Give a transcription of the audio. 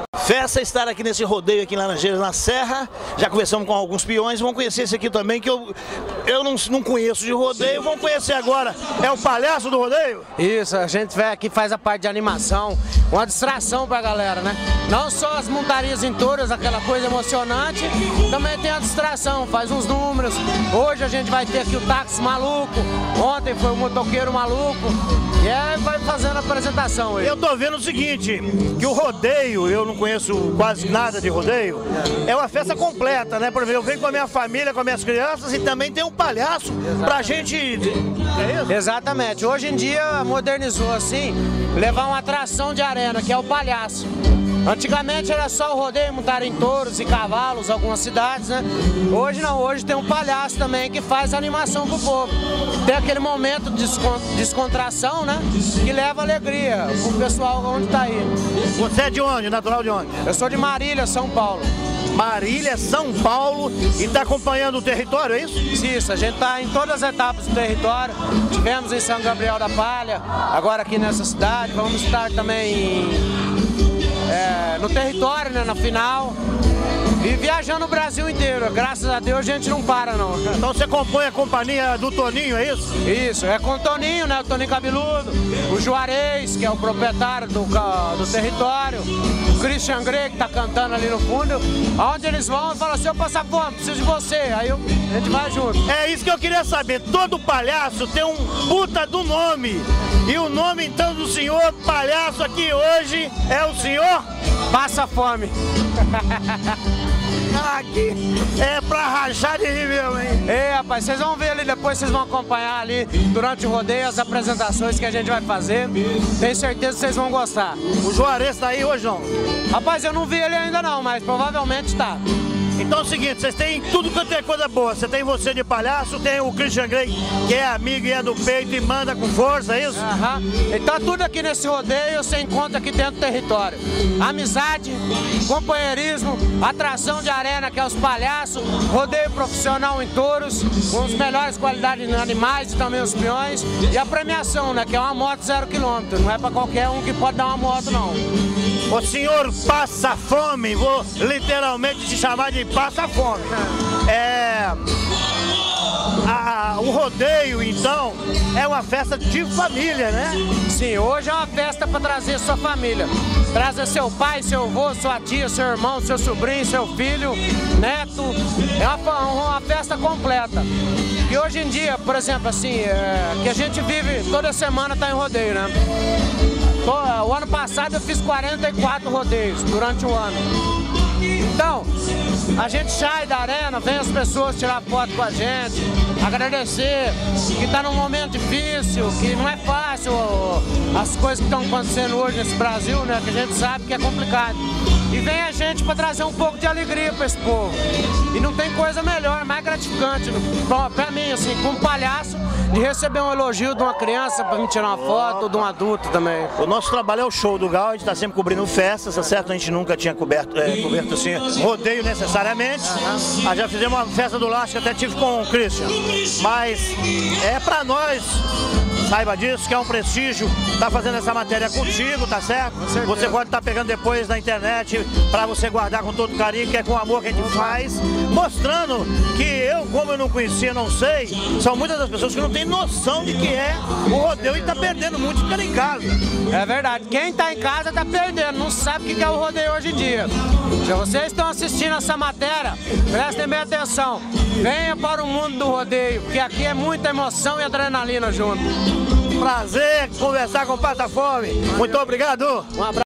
Festa estar aqui nesse rodeio aqui em Laranjeiras, na Serra. Já conversamos com alguns peões, vão conhecer esse aqui também, que eu não conheço de rodeio. Vão conhecer agora, é o palhaço do rodeio? Isso, a gente vem aqui, faz a parte de animação, uma distração pra galera, né? Não só as montarias em touros, aquela coisa emocionante, também tem a distração, faz uns números. Hoje a gente vai ter aqui o táxi maluco, ontem foi o motoqueiro maluco, e aí vai fazendo a apresentação aí. Eu tô vendo o seguinte, que o rodeio, eu não conheço quase nada de rodeio, é uma festa completa, né? Por exemplo, eu venho com a minha família, com as minhas crianças e também tem um palhaço pra gente... É isso? Exatamente. Hoje em dia modernizou assim, levar uma atração de arena, que é o palhaço. Antigamente era só o rodeio, montar em touros e cavalos, algumas cidades, né? Hoje não, hoje tem um palhaço também que faz animação pro povo. Tem aquele momento de descontração, né? Que leva alegria pro pessoal onde tá aí. Você é de onde? Natural de onde? Eu sou de Marília, São Paulo. Marília, São Paulo, e está acompanhando o território, é isso? Isso, a gente está em todas as etapas do território. Tivemos em São Gabriel da Palha, agora aqui nessa cidade, vamos estar também no território, né, na final. E viajando o Brasil inteiro, graças a Deus a gente não para não. Então você compõe a companhia do Toninho, é isso? Isso, é com o Toninho, né, o Toninho Cabeludo, o Juarez, que é o proprietário do território, o Christian Grey, que tá cantando ali no fundo, aonde eles vão e falam assim, eu passo fome, preciso de você, aí a gente vai junto. É isso que eu queria saber, todo palhaço tem um puta do nome, e o nome então do senhor palhaço aqui hoje é o senhor? Passa fome. Aqui é pra rachar de rir mesmo, hein? É, rapaz, vocês vão ver ali depois, vocês vão acompanhar ali durante o rodeio as apresentações que a gente vai fazer. Tenho certeza que vocês vão gostar. O Juarez tá aí hoje, não? Rapaz, eu não vi ele ainda não, mas provavelmente tá. Então é o seguinte, vocês têm tudo quanto é coisa boa. Você tem você de palhaço, tem o Christian Grey, que é amigo e é do peito e manda com força, é isso? Aham. Então tudo aqui nesse rodeio você encontra aqui dentro do território. Amizade, companheirismo, atração de arena, que é os palhaços, rodeio profissional em touros, com as melhores qualidades de animais e também os peões. E a premiação, né, que é uma moto 0 km. Não é pra qualquer um que pode dar uma moto, não. O senhor passa fome, vou literalmente te chamar de passa fome. O rodeio, então, é uma festa de família, né? Sim, hoje é uma festa para trazer sua família. Trazer seu pai, seu avô, sua tia, seu irmão, seu sobrinho, seu filho, neto. É uma festa completa. E hoje em dia, por exemplo, assim, que a gente vive, toda semana tá em rodeio, né? O ano passado eu fiz 44 rodeios durante o ano. Então, a gente sai da arena, vem as pessoas tirar foto com a gente, agradecer, que está num momento difícil, que não é fácil as coisas que estão acontecendo hoje nesse Brasil, né? Que a gente sabe que é complicado. E vem a gente para trazer um pouco de alegria para esse povo. E não tem coisa melhor, mais gratificante, para mim, assim, como palhaço, de receber um elogio de uma criança para me tirar uma foto, ou de um adulto também. O nosso trabalho é o show do Gal, a gente está sempre cobrindo festas, tá certo? A gente nunca tinha coberto assim, rodeio necessariamente. Já fizemos uma festa do Laço, que até tive com o Christian. Mas é para nós, saiba disso, que é um prestígio estar fazendo essa matéria contigo, tá certo? Você pode estar pegando depois na internet para você guardar com todo carinho, que é com o amor que a gente faz, mostrando que eu, como eu não conhecia, não sei, são muitas das pessoas que não têm noção de que é o rodeio e tá perdendo muito ficando em casa. É verdade, quem tá em casa tá perdendo, não sabe o que é o rodeio hoje em dia. Se vocês estão assistindo essa matéria, prestem bem atenção, venha para o mundo do rodeio, porque aqui é muita emoção e adrenalina junto. Prazer conversar com o Passa Fome. Muito obrigado. Um abraço.